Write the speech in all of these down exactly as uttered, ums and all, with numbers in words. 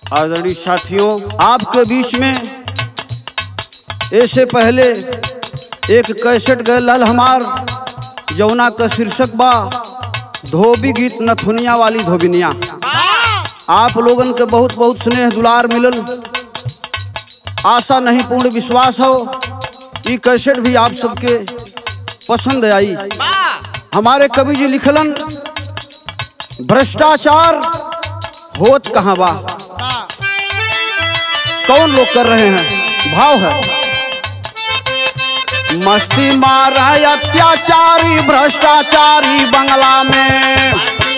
आदरणीय साथियों, आपके बीच में ऐसे पहले एक कैसेट गए लाल हमार जौना का शीर्षक बा धोबी गीत नथुनिया वाली धोबिनिया। आप लोगन के बहुत बहुत स्नेह दुलार मिलल, आशा नहीं पूर्ण विश्वास हो ये कैसेट भी आप सबके पसंद आई। हमारे कवि जी लिखलन भ्रष्टाचार होत कहाँ बा, कौन लोग कर रहे हैं। भाव है मस्ती मारा अत्याचारी भ्रष्टाचारी बंगला में,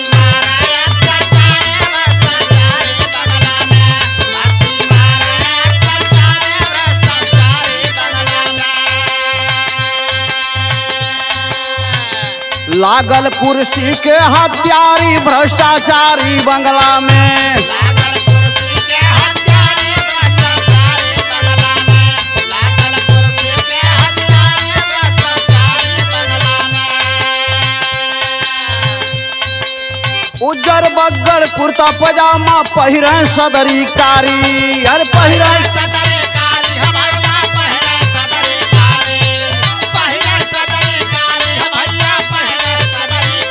लागल कुर्सी के हत्यारी भ्रष्टाचारी बंगला में, उज्जर बग्गड़ कुर्ता पजामा पहिरे सदरी कारी, अरे पहिरे सदरी कारी भैया पहिरे सदरी कारी, पहिरे सदरी कारी भैया पहिरे सदरी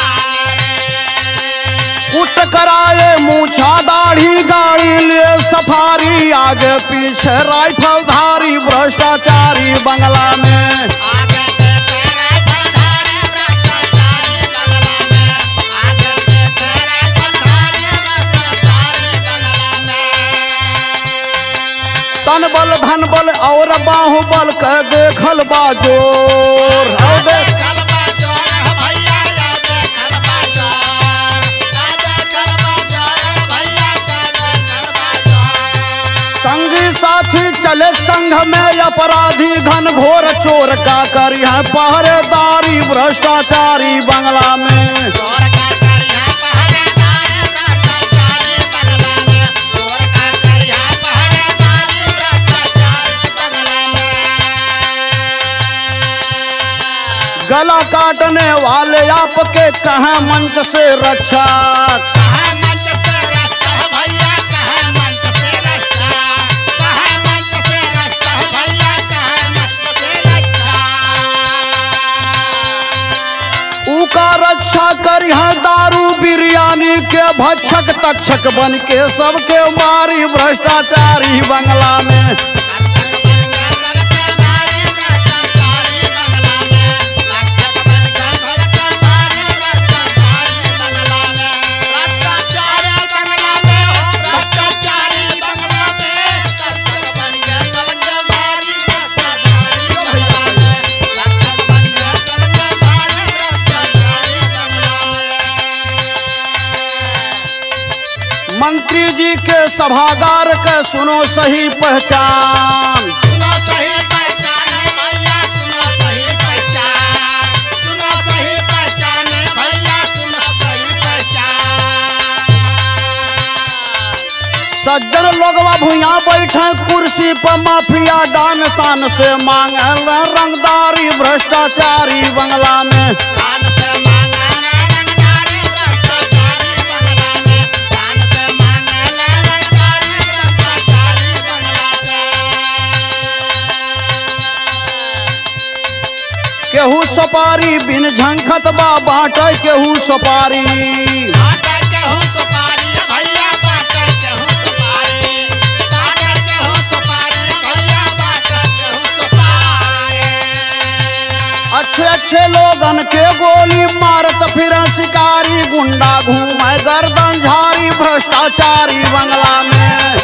कारी। कुट कराए मूछा दाढ़ी गाड़ी ले सफारी, आगे पीछे राइफल धारी भ्रष्टाचारी बंगला में, तन बल धन बल और बाहुबल के देखल बाजोर, संगी साथी चले संघ में अपराधी घन घोर चोर का करी है पहरेदारी भ्रष्टाचारी बंगला में, गला काटने वाले आपके कहाँ मंच से रक्षा, कहाँ मंच से रक्षा भैया कहाँ मंच से रक्षा, कहाँ मंच से रक्षा भैया कहाँ मंच से रक्षा। उका रक्षा करी है दारू बिरयानी के भक्षक तक्षक बन के सबके मारी भ्रष्टाचारी बंगला में, मंत्री जी के सभागार के सुनो सही पहचान, सुनो सही पहचान भैया सुनो सही पहचान, सुनो सही पहचान भैया सुनो सही पहचान। सज्जन लोगवा भुइया बैठे कुर्सी पर माफिया डान शान से मांगे रंगदारी भ्रष्टाचारी बंगला में, शान से केहू सपारी बिन झंखत बा बाटे केहू सपारी, बाटे केहू सपारी भैया बाटे केहू सपारी, बाटे केहू सपारी भैया बाटे केहू सपारी। अच्छे अच्छे लोगन के गोली मारत फिर शिकारी गुंडा घूमे गर्दन झारी भ्रष्टाचारी बंगला में,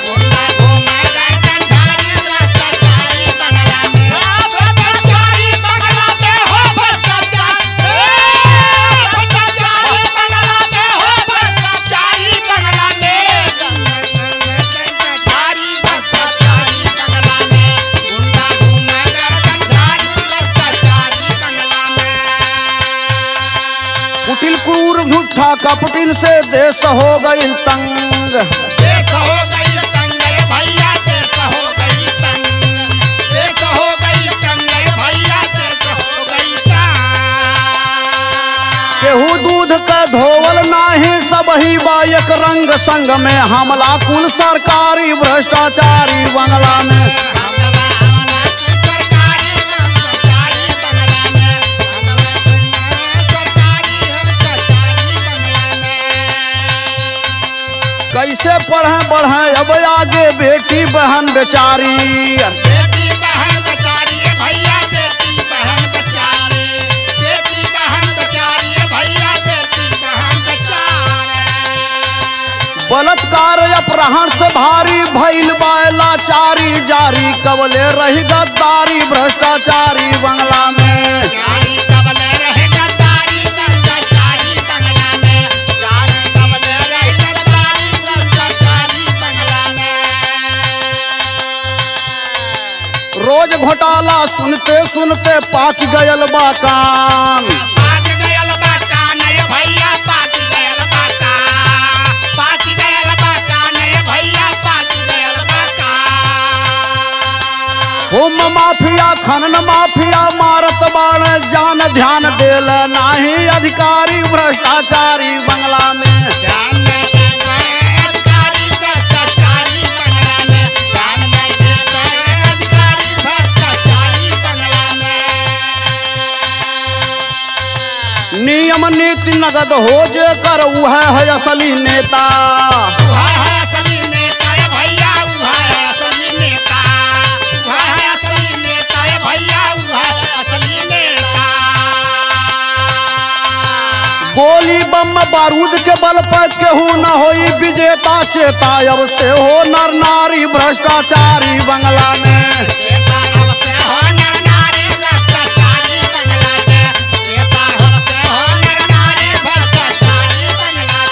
कुटिल क्रूर झूठा कपटिन से देश हो गई तंग, देश हो गई तंग भैया देश हो गई तंग, देश हो गई तंग भैया देश हो गई तंग। केहू दूध दूध का धोवल नाही सब ही बायक रंग संग में हमला कुल सरकारी भ्रष्टाचारी बंगला में। कैसे पढ़े बढ़े अब आगे बेटी बहन बेचारी, बेटी बहन बेचारी है भैया, बेटी बहन बेचारी, बेटी बहन बेचारी है भैया, बेटी बहन बेचारी। बलात्कार अपहरण से भारी भइल लाचारी जारी, कबले रही गद्दारी भ्रष्टाचारी बंगला में। जारी कबले रहे गद्दारी भ्रष्टाचारी बंगला में, जारी कबले रहे गद्दारी भ्रष्टाचारी बंगला में। रोज घोटाला सुनते सुनते पाक गयल बा कान, पाक गयल बा कान ये भैया, पाक गयल बा कान, पाक गयल बा कान ये भैया, पाक गयल बा कान। होम माफिया खनन माफिया मारत बाण जान ध्यान देल नाही अधिकारी भ्रष्टाचारी बंगला में। ध्यान नहीं देते अधिकारी भ्रष्टाचारी बंगला में, ध्यान नहीं देते अधिकारी भ्रष्टाचारी बंगला में। नियम नीति नगद हो जे कर वह है असली नेता, वह है असली नेता ये भैया, वह है असली नेता, वह है असली नेता ये भैया, वह है असली नेता। गोली बम बारूद के बल पर केहू न होई विजेता चेता अब से हो नर नारी भ्रष्टाचारी बंगला में। चेता अब से हो नर नारी भ्रष्टाचारी बंगला में, चेता अब से हो नर नारी भ्रष्टाचारी बंगला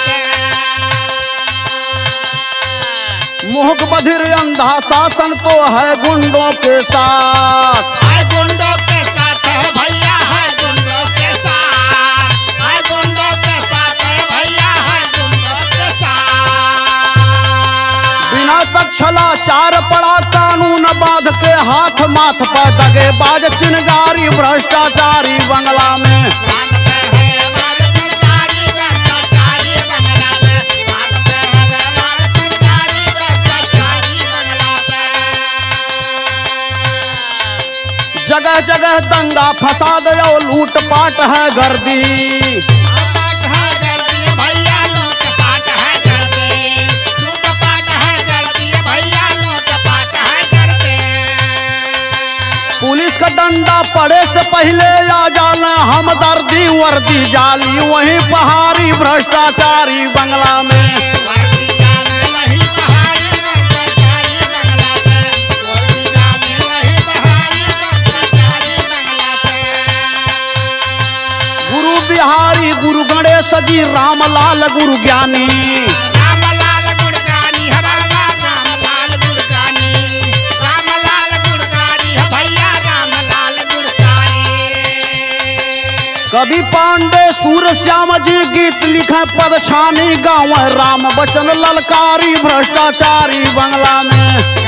में। मुहक बधिर अंधा शासन तो है गुंडों के साथ, है गुंडों के साथ है भैया, है गुंडों के साथ, है गुंडों के साथ है भैया, है गुंडों के साथ। बिना तक छला चार पड़ा कानून बांध के हाथ माथ पर दगे बाज चिनगारी भ्रष्टाचारी बंगला में। मांगते हैं हमारे सरकारी भ्रष्टाचारी बंगला में, मांगते हैं हमारे सरकारी भ्रष्टाचारी बंगला में। जगह जगह दंगा फसाद और लूट पाट है गर्दी, लूटपाट है गर्दी भैया, लूटपाट है गर्दी, लूटपाट है गर्दी भैया, लूटपाट है गर्दी। पुलिस का डंडा पड़े से पहले आ जाना हमदर्दी वर्दी जाली वहीं पहाड़ी भ्रष्टाचारी बंगला में। वर्दी जाने वही बहारी भ्रष्टाचारी बंगला से, वर्दी जाने वही बहारी भ्रष्टाचारी बंगला से। गुरु बिहारी गुरु गणेश जी रामलाल गुरु ज्ञानी, रामलाल गुड़गानी है बाबा, रामलाल गुड़गानी, रामलाल गुड़गानी है भैया, रामलाल गुड़गानी। कवि पांडे सूर श्याम जी गीत लिखे पद छानी गाँव राम बचन ललकारी भ्रष्टाचारी बंगला में।